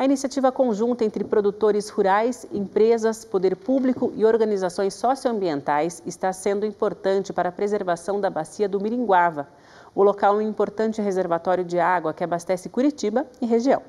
A iniciativa conjunta entre produtores rurais, empresas, poder público e organizações socioambientais está sendo importante para a preservação da bacia do Miringuava. O local é um importante reservatório de água que abastece Curitiba e região.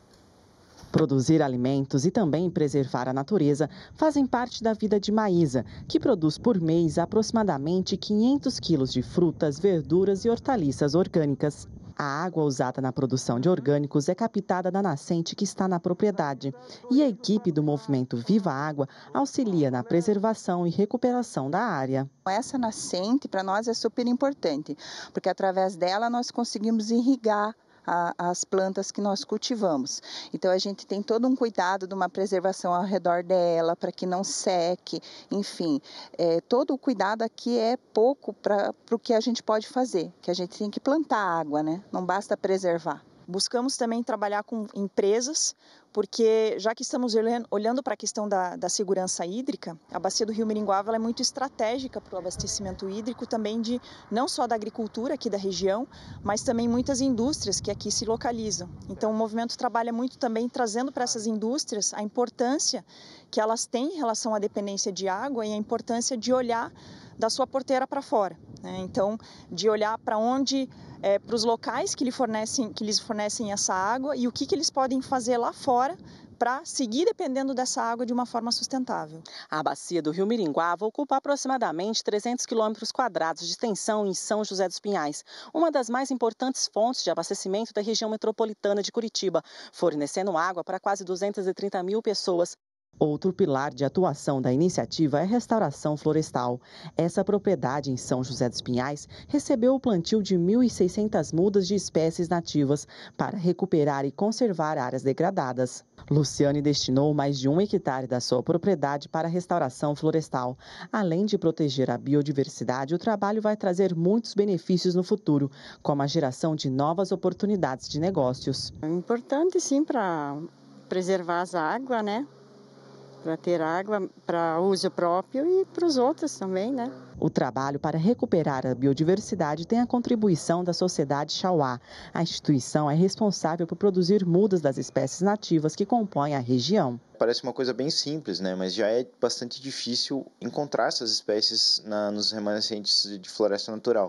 Produzir alimentos e também preservar a natureza fazem parte da vida de Maísa, que produz por mês aproximadamente 500 quilos de frutas, verduras e hortaliças orgânicas. A água usada na produção de orgânicos é captada da nascente que está na propriedade. E a equipe do movimento Viva Água auxilia na preservação e recuperação da área. Essa nascente para nós é super importante, porque através dela nós conseguimos irrigar as plantas que nós cultivamos. Então a gente tem todo um cuidado de uma preservação ao redor dela, para que não seque, enfim. Todo o cuidado aqui é pouco para o que a gente pode fazer, que a gente tem que plantar água, né? Não basta preservar. Buscamos também trabalhar com empresas, porque já que estamos olhando para a questão da segurança hídrica, a bacia do Rio Miringuava é muito estratégica para o abastecimento hídrico, também não só da agricultura aqui da região, mas também muitas indústrias que aqui se localizam. Então o movimento trabalha muito também trazendo para essas indústrias a importância que elas têm em relação à dependência de água e a importância de olhar da sua porteira para fora, né? Então, de olhar para onde, para os locais que lhes fornecem essa água e o que eles podem fazer lá fora para seguir dependendo dessa água de uma forma sustentável. A bacia do Rio Miringuava ocupa aproximadamente 300 quilômetros quadrados de extensão em São José dos Pinhais, uma das mais importantes fontes de abastecimento da região metropolitana de Curitiba, fornecendo água para quase 230 mil pessoas. Outro pilar de atuação da iniciativa é a restauração florestal. Essa propriedade em São José dos Pinhais recebeu o plantio de 1.600 mudas de espécies nativas para recuperar e conservar áreas degradadas. Luciane destinou mais de 1 hectare da sua propriedade para a restauração florestal. Além de proteger a biodiversidade, o trabalho vai trazer muitos benefícios no futuro, como a geração de novas oportunidades de negócios. É importante, sim, para preservar as águas, né? Para ter água para uso próprio e para os outros também, né? O trabalho para recuperar a biodiversidade tem a contribuição da Sociedade Chauá. A instituição é responsável por produzir mudas das espécies nativas que compõem a região. Parece uma coisa bem simples, né? Mas já é bastante difícil encontrar essas espécies nos remanescentes de floresta natural,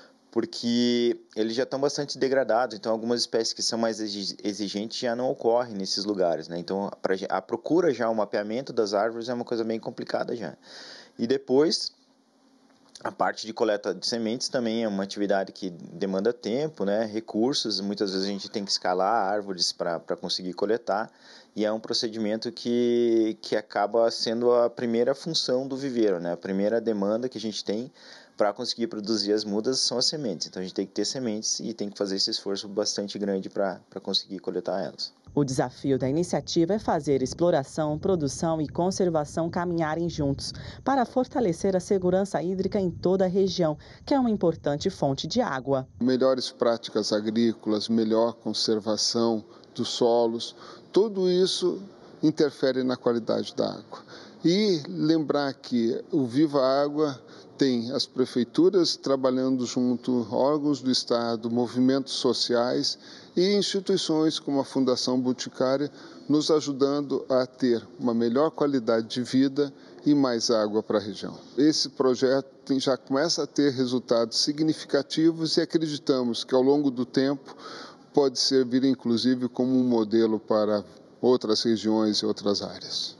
porque eles já estão bastante degradados, então algumas espécies que são mais exigentes já não ocorrem nesses lugares, né? Então a procura já, o mapeamento das árvores é uma coisa bem complicada já. E depois, a parte de coleta de sementes também é uma atividade que demanda tempo, né? Recursos, muitas vezes a gente tem que escalar árvores para conseguir coletar, e é um procedimento que acaba sendo a primeira função do viveiro, né? A primeira demanda que a gente tem para conseguir produzir as mudas são as sementes. Então a gente tem que ter sementes e tem que fazer esse esforço bastante grande para conseguir coletar elas. O desafio da iniciativa é fazer exploração, produção e conservação caminharem juntos para fortalecer a segurança hídrica em toda a região, que é uma importante fonte de água. Melhores práticas agrícolas, melhor conservação dos solos, tudo isso interfere na qualidade da água. E lembrar que o Viva Água tem as prefeituras trabalhando junto, órgãos do Estado, movimentos sociais e instituições como a Fundação Boticária nos ajudando a ter uma melhor qualidade de vida e mais água para a região. Esse projeto já começa a ter resultados significativos e acreditamos que ao longo do tempo pode servir inclusive como um modelo para outras regiões e outras áreas.